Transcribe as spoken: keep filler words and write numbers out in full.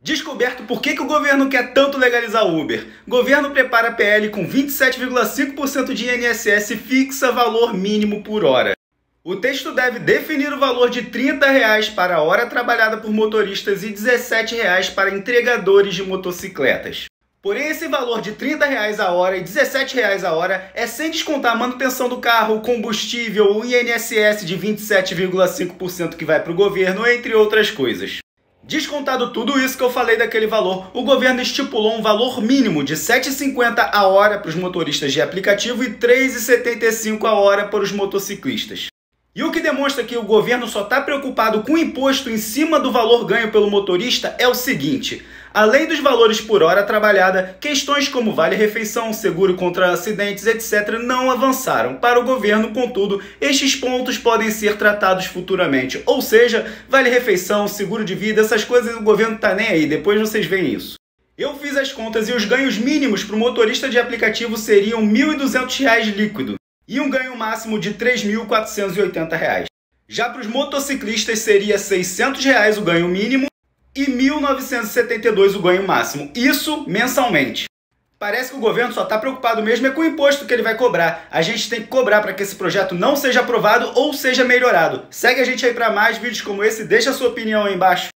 Descoberto por que, que o governo quer tanto legalizar o Uber. Governo prepara P L com vinte e sete vírgula cinco por cento de I N S S e fixa valor mínimo por hora. O texto deve definir o valor de trinta reais para a hora trabalhada por motoristas e dezessete reais para entregadores de motocicletas. Porém, esse valor de trinta reais a hora e dezessete reais a hora é sem descontar a manutenção do carro, o combustível, o I N S S de vinte e sete vírgula cinco por cento que vai para o governo, entre outras coisas. Descontado tudo isso que eu falei daquele valor, o governo estipulou um valor mínimo de sete reais e cinquenta centavos a hora para os motoristas de aplicativo e três reais e setenta e cinco centavos a hora para os motociclistas. E o que demonstra que o governo só está preocupado com o imposto em cima do valor ganho pelo motorista é o seguinte: além dos valores por hora trabalhada, questões como vale-refeição, seguro contra acidentes, etcétera não avançaram. Para o governo, contudo, estes pontos podem ser tratados futuramente. Ou seja, vale-refeição, seguro de vida, essas coisas o governo tá nem aí, depois vocês veem isso. Eu fiz as contas e os ganhos mínimos para o motorista de aplicativo seriam mil e duzentos reais líquido e um ganho máximo de três mil quatrocentos e oitenta reais. Já para os motociclistas seria seiscentos reais o ganho mínimo e mil novecentos e setenta e dois o ganho máximo, isso mensalmente. Parece que o governo só está preocupado mesmo é com o imposto que ele vai cobrar. A gente tem que cobrar para que esse projeto não seja aprovado ou seja melhorado. Segue a gente aí para mais vídeos como esse, deixa a sua opinião aí embaixo.